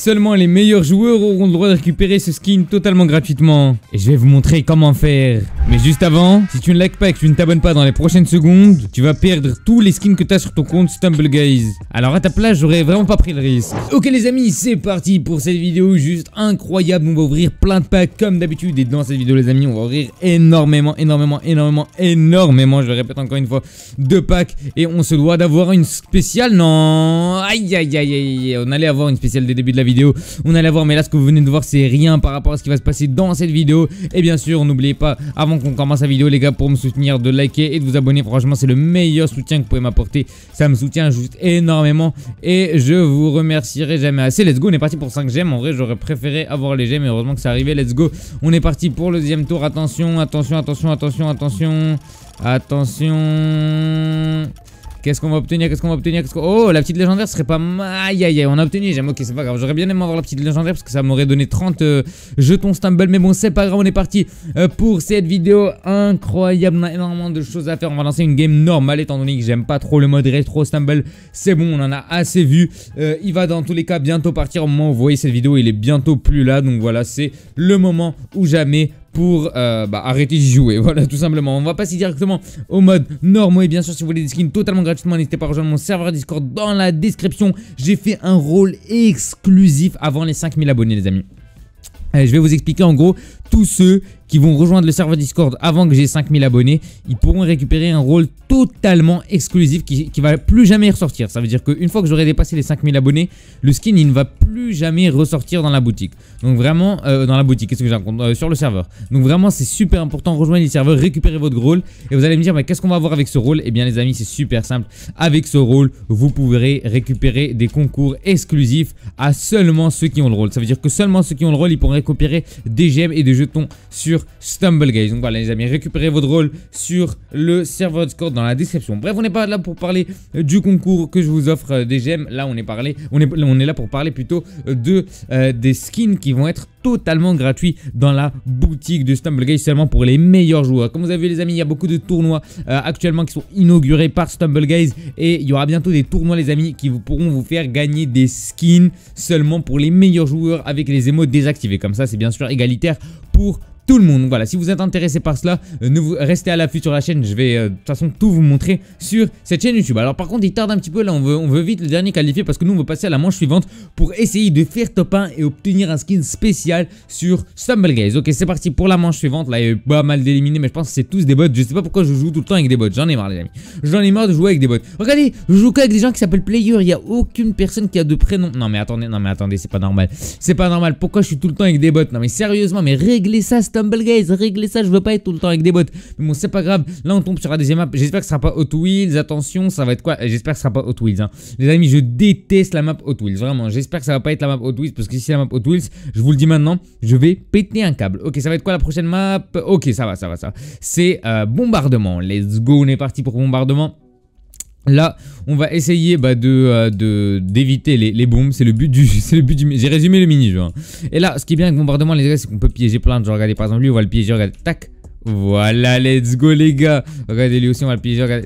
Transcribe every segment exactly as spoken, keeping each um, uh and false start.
Seulement les meilleurs joueurs auront le droit de récupérer ce skin totalement gratuitement. Et je vais vous montrer comment faire. Mais juste avant, si tu ne likes pas et que tu ne t'abonnes pas dans les prochaines secondes, tu vas perdre tous les skins que tu as sur ton compte StumbleGuys. Alors à ta place, j'aurais vraiment pas pris le risque. Ok les amis, c'est parti pour cette vidéo juste incroyable. On va ouvrir plein de packs comme d'habitude. Et dans cette vidéo les amis, on va ouvrir énormément, énormément, énormément, énormément, je le répète encore une fois, de packs. Et on se doit d'avoir une spéciale. Non, aïe aïe aïe aïe, on allait avoir une spéciale dès le début de la vidéo. On allait avoir, mais là ce que vous venez de voir c'est rien par rapport à ce qui va se passer dans cette vidéo. Et bien sûr, n'oubliez pas, avant qu'on commence la vidéo les gars, pour me soutenir, de liker et de vous abonner. Franchement c'est le meilleur soutien que vous pouvez m'apporter. Ça me soutient juste énormément et je vous remercierai jamais assez. Let's go, on est parti pour cinq gemmes. En vrai j'aurais préféré avoir les gemmes, mais heureusement que c'est arrivé. Let's go, on est parti pour le deuxième tour. Attention, attention, attention, attention, attention, attention. Qu'est-ce qu'on va obtenir? Qu'est-ce qu'on va obtenir? Qu'est-ce qu'on... Oh, la petite légendaire serait pas mal. Aïe aïe aïe, on a obtenu. J'aime, ok, c'est pas grave. J'aurais bien aimé avoir la petite légendaire parce que ça m'aurait donné trente euh, jetons Stumble. Mais bon, c'est pas grave, on est parti euh, pour cette vidéo incroyable. On a énormément de choses à faire. On va lancer une game normale étant donné que j'aime pas trop le mode rétro Stumble. C'est bon, on en a assez vu. Euh, il va dans tous les cas bientôt partir. Au moment où vous voyez cette vidéo, il est bientôt plus là. Donc voilà, c'est le moment ou jamais pour euh, bah, arrêter d'y jouer, voilà tout simplement. On va passer directement au mode normal. Et bien sûr si vous voulez des skins totalement gratuitement, n'hésitez pas à rejoindre mon serveur Discord dans la description. J'ai fait un rôle exclusif avant les cinq mille abonnés les amis. Allez, je vais vous expliquer en gros. Tous ceux qui vont rejoindre le serveur Discord avant que j'ai cinq mille abonnés, ils pourront récupérer un rôle totalement exclusif qui, qui va plus jamais ressortir. Ça veut dire qu'une fois que j'aurai dépassé les cinq mille abonnés, le skin il ne va plus jamais ressortir dans la boutique. Donc vraiment, euh, dans la boutique, qu'est-ce que j'ai raconté euh, sur le serveur. Donc vraiment c'est super important, rejoignez les serveurs, récupérez votre rôle. Et vous allez me dire, mais qu'est-ce qu'on va avoir avec ce rôle? Eh bien les amis, c'est super simple. Avec ce rôle, vous pourrez récupérer des concours exclusifs à seulement ceux qui ont le rôle. Ça veut dire que seulement ceux qui ont le rôle, ils pourront récupérer des gemmes et des jetons sur StumbleGuys. Donc voilà les amis, récupérez votre rôle sur le serveur Discord dans la description. Bref, on n'est pas là pour parler du concours que je vous offre des gemmes. Là on est parlé, on est, on est là pour parler plutôt de euh, des skins qui vont être totalement gratuits dans la boutique de StumbleGuys seulement pour les meilleurs joueurs. Comme vous avez vu les amis, il y a beaucoup de tournois euh, actuellement qui sont inaugurés par StumbleGuys et il y aura bientôt des tournois les amis qui vous pourront vous faire gagner des skins seulement pour les meilleurs joueurs avec les émotes désactivés. Comme ça c'est bien sûr égalitaire pour tout le monde. Voilà, si vous êtes intéressé par cela, euh, ne vous restez à l'affût sur la chaîne. Je vais euh, de toute façon tout vous montrer sur cette chaîne YouTube. Alors par contre il tarde un petit peu là, on veut, on veut vite le dernier qualifié parce que nous on veut passer à la manche suivante pour essayer de faire top un et obtenir un skin spécial sur StumbleGuys. Ok, c'est parti pour la manche suivante. Là il y a eu pas mal d'éliminés mais je pense que c'est tous des bots. Je sais pas pourquoi je joue tout le temps avec des bots, j'en ai marre les amis. J'en ai marre de jouer avec des bots. Regardez, je joue qu'avec des gens qui s'appellent Player, il n'y a aucune personne qui a de prénom. Non mais attendez, non mais attendez, c'est pas normal. C'est pas normal, pourquoi je suis tout le temps avec des bots? Non mais sérieusement, mais réglez ça StumbleGuys, réglez ça, je veux pas être tout le temps avec des bots. Mais bon c'est pas grave, là on tombe sur la deuxième map. J'espère que ce sera pas Hot Wheels, attention ça va être quoi? J'espère que ce sera pas Hot Wheels hein. Les amis, je déteste la map Hot Wheels, vraiment. J'espère que ça va pas être la map Hot Wheels parce que si c'est la map Hot Wheels, je vous le dis maintenant, je vais péter un câble. Ok, ça va être quoi la prochaine map? Ok, ça va, ça va, ça va. C'est euh, bombardement, let's go, on est parti pour bombardement. Là, on va essayer bah, de euh, de d'éviter les, les bombes. C'est le but du, c'est le but du. J'ai résumé le mini-jeu. Hein. Et là, ce qui est bien avec bombardement, les gars, c'est qu'on peut piéger plein de gens. Regardez, par exemple, lui, on va le piéger. Regardez, tac. Voilà, let's go, les gars. Regardez, lui aussi, on va le piéger. Regardez.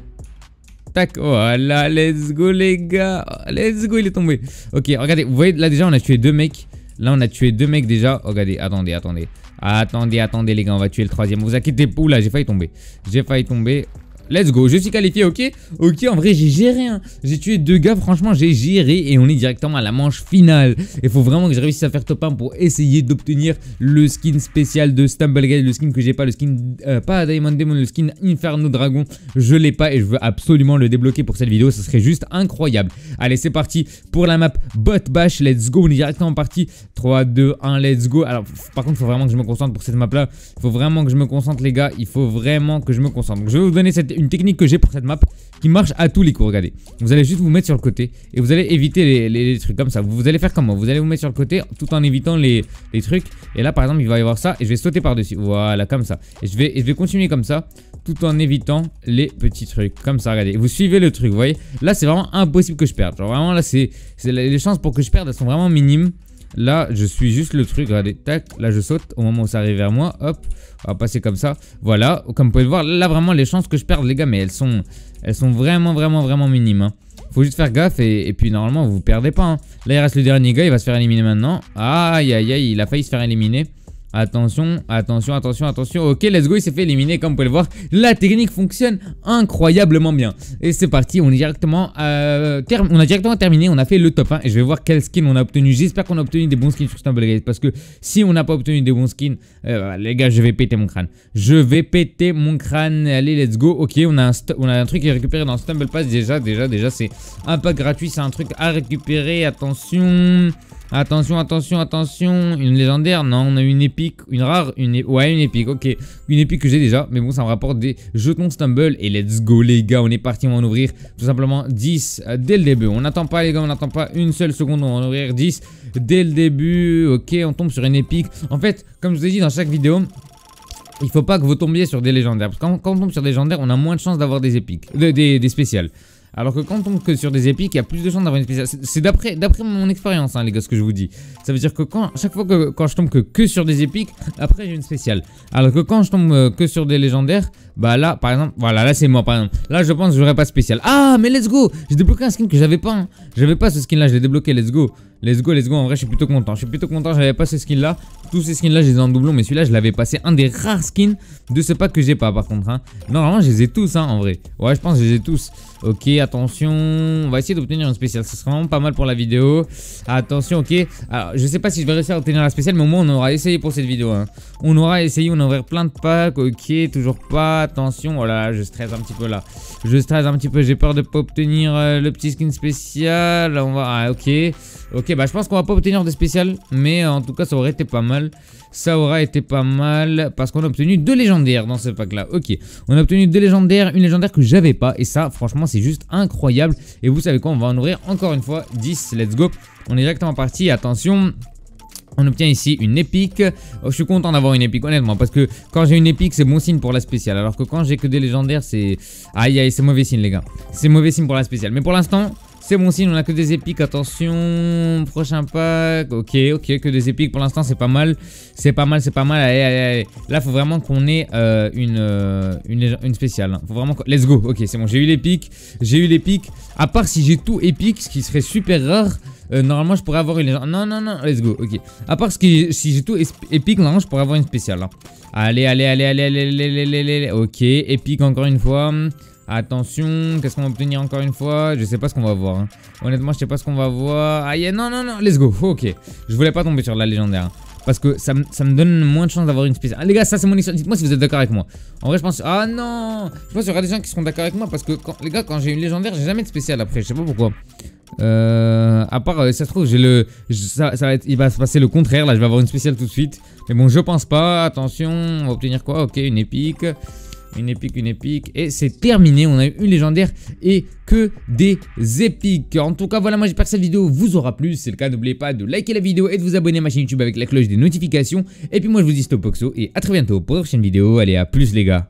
Tac, voilà, let's go, les gars. Let's go, il est tombé. Ok, regardez, vous voyez, là déjà, on a tué deux mecs. Là, on a tué deux mecs déjà. Regardez, attendez, attendez. Attendez, attendez, les gars, on va tuer le troisième. Vous inquiétez pas. Oula, j'ai failli tomber. J'ai failli tomber. Let's go, je suis qualifié, ok. Ok, en vrai j'ai géré hein. J'ai tué deux gars, franchement j'ai géré. Et on est directement à la manche finale. Il faut vraiment que je réussisse à faire top un pour essayer d'obtenir le skin spécial de StumbleGuys. Le skin que j'ai pas, le skin, euh, pas Diamond Demon, le skin Inferno Dragon. Je l'ai pas et je veux absolument le débloquer pour cette vidéo. Ce serait juste incroyable. Allez c'est parti pour la map Bot Bash. Let's go, on est directement parti. trois, deux, un, let's go. Alors par contre il faut vraiment que je me concentre pour cette map là. Il faut vraiment que je me concentre les gars. Il faut vraiment que je me concentre. Donc je vais vous donner cette une technique que j'ai pour cette map qui marche à tous les coups. Regardez, vous allez juste vous mettre sur le côté et vous allez éviter les, les, les trucs comme ça. Vous, vous allez faire comment? Vous allez vous mettre sur le côté tout en évitant les, les trucs. Et là par exemple il va y avoir ça et je vais sauter par dessus. Voilà, comme ça. Et je vais, et je vais continuer comme ça tout en évitant les petits trucs comme ça. Regardez, vous suivez le truc, vous voyez. Là c'est vraiment impossible que je perde. Genre vraiment là c'est les chances pour que je perde elles sont vraiment minimes. Là je suis juste le truc, regardez, tac, là je saute au moment où ça arrive vers moi, hop, on va passer comme ça, voilà, comme vous pouvez le voir, là vraiment les chances que je perde les gars, mais elles sont, elles sont vraiment vraiment vraiment minimes, hein. Faut juste faire gaffe et, et puis normalement vous perdez pas. Hein. Là il reste le dernier gars, il va se faire éliminer maintenant. Aïe aïe aïe, il a failli se faire éliminer. Attention, attention, attention, attention. Ok, let's go, il s'est fait éliminer. Comme vous pouvez le voir, la technique fonctionne incroyablement bien. Et c'est parti, on est directement, euh, on a directement terminé. On a fait le top un et je vais voir quel skin on a obtenu. J'espère qu'on a obtenu des bons skins sur Stumblegate. Parce que si on n'a pas obtenu des bons skins, euh, les gars, je vais péter mon crâne. Je vais péter mon crâne. Allez, let's go. Ok, on a un, on a un truc qui est récupéré dans Stumble Pass. Déjà, déjà, déjà, c'est un pack gratuit. C'est un truc à récupérer. Attention. Attention, attention, attention. Une légendaire, non, on a une épique, une rare, une ouais, une épique, ok. Une épique que j'ai déjà, mais bon, ça me rapporte des jetons Stumble. Et let's go, les gars, on est parti, on va en ouvrir tout simplement dix euh, dès le début. On n'attend pas, les gars, on n'attend pas une seule seconde, on va en ouvrir dix dès le début. Ok, on tombe sur une épique. En fait, comme je vous ai dit dans chaque vidéo, il faut pas que vous tombiez sur des légendaires. Parce que quand, quand on tombe sur des légendaires, on a moins de chances d'avoir des épiques, de, des, des spéciales. Alors que quand on tombe que sur des épiques, il y a plus de chances d'avoir une spéciale. C'est d'après mon expérience, hein, les gars, ce que je vous dis. Ça veut dire que quand, chaque fois que quand je tombe que, que sur des épiques, après j'ai une spéciale. Alors que quand je tombe euh, que sur des légendaires, bah là, par exemple, voilà, là c'est moi, par exemple. Là, je pense que j'aurais pas spécial. Ah, mais let's go! J'ai débloqué un skin que j'avais pas. Hein. J'avais pas ce skin là, je l'ai débloqué, let's go. Let's go, let's go. En vrai, je suis plutôt content. Je suis plutôt content, j'avais pas ce skin là. Tous ces skins là, je les ai en doublon, mais celui-là, je l'avais passé. Un des rares skins de ce pack que j'ai pas, par contre. Hein. Normalement, je les ai tous, hein, en vrai. Ouais, je pense que je les ai tous. Ok, attention. On va essayer d'obtenir une spéciale. Ce sera vraiment pas mal pour la vidéo. Attention, ok. Alors, je sais pas si je vais réussir à obtenir la spéciale, mais au moins, on aura essayé pour cette vidéo. Hein. On aura essayé, on a ouvert plein de packs. Ok, toujours pas. Attention. Oh là là, je stresse un petit peu là. Je stresse un petit peu. J'ai peur de pas obtenir euh, le petit skin spécial. On va. Ah, ok. Ok, bah je pense qu'on va pas obtenir de spécial, mais en tout cas ça aurait été pas mal. Ça aura été pas mal parce qu'on a obtenu deux légendaires dans ce pack là. Ok, on a obtenu deux légendaires, une légendaire que j'avais pas. Et ça franchement c'est juste incroyable. Et vous savez quoi, on va en ouvrir encore une fois dix, let's go. On est directement parti, attention. On obtient ici une épique. Oh, je suis content d'avoir une épique honnêtement parce que quand j'ai une épique c'est bon signe pour la spéciale. Alors que quand j'ai que des légendaires c'est... Aïe aïe, c'est mauvais signe les gars. C'est mauvais signe pour la spéciale. Mais pour l'instant... c'est bon signe, on a que des épiques, attention, prochain pack, ok, ok, que des épiques pour l'instant, c'est pas mal, c'est pas mal, c'est pas mal, allez, allez, allez. Là, faut vraiment qu'on ait euh, une, euh, une, une spéciale, hein. Faut vraiment, let's go, ok, c'est bon, j'ai eu l'épique, j'ai eu l'épique, à part si j'ai tout épique, ce qui serait super rare, euh, normalement, je pourrais avoir une légende, non, non, non, let's go, ok, à part ce qui, si j'ai tout épique, normalement, je pourrais avoir une spéciale, hein. Allez, allez, allez, allez, allez, allez, allez, allez, allez, ok, épique encore une fois. Attention, qu'est-ce qu'on va obtenir encore une fois? Je sais pas ce qu'on va voir. Hein. Honnêtement, je sais pas ce qu'on va voir. Aïe, non, non, non, let's go. Ok, je voulais pas tomber sur la légendaire. Hein, parce que ça, ça me donne moins de chance d'avoir une spéciale. Ah, les gars, ça c'est mon histoire. Dites-moi si vous êtes d'accord avec moi. En vrai, je pense. Ah non, je pense qu'il y aura des gens qui seront d'accord avec moi. Parce que, quand... les gars, quand j'ai une légendaire, j'ai jamais de spéciale après. Je sais pas pourquoi. Euh, à part, euh, ça se trouve, j'ai le. Ça, ça va être... il va se passer le contraire. Là, je vais avoir une spéciale tout de suite. Mais bon, je pense pas. Attention, on va obtenir quoi? Ok, une épique. Une épique, une épique. Et c'est terminé. On a eu une légendaire et que des épiques. En tout cas, voilà, moi j'espère que cette vidéo vous aura plu. Si c'est le cas, n'oubliez pas de liker la vidéo et de vous abonner à ma chaîne YouTube avec la cloche des notifications. Et puis moi, je vous dis stop Oxo et à très bientôt pour une prochaine vidéo. Allez, à plus les gars.